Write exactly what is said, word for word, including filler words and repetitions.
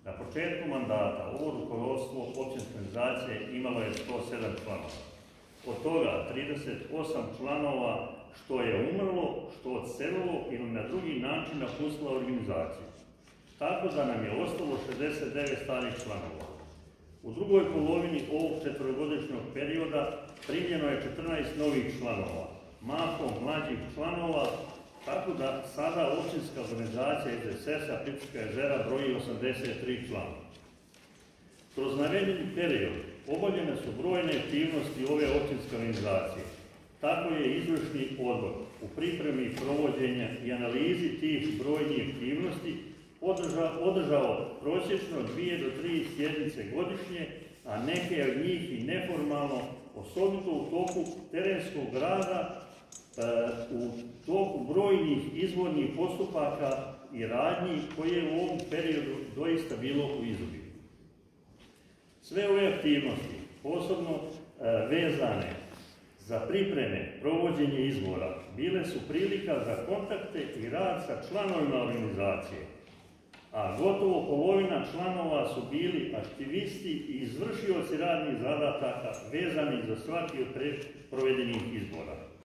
Na početku mandata ovo rukovodstvo općinske organizacije imalo je sto sedam članova. Od toga trideset osam članova što je umrlo, što odselilo ili na drugi način napustilo organizaciju. Tako da nam je ostalo šezdeset devet starih članova. U drugoj polovini ovog četvorogodišnjeg perioda primljeno je četrnaest novih članova, mahom mlađih članova, tako da sada općinska organizacija S D S S-a Plitvička jezera broji osamdeset tri člana. Kroz navedeni period obavljene su brojne aktivnosti ove općinske organizacije. Tako je izvršni odbor u pripremi provođenja i analizi tih brojnih aktivnosti održao prosječno dvije do tri sjednice godišnje, a neke od njih i neformalno, osobito u toku terenskog rada, u toku brojnih izbornih postupaka i radnji koje je u ovom periodu doista bilo u izobilju. Sve ove aktivnosti, posebno vezane za pripreme provođenje izbora, bile su prilika za kontakte i rad sa članovima organizacije, a gotovo polovina članova su bili aktivisti i izvršioci radnih zadataka vezani za svaki od provedenih izbora.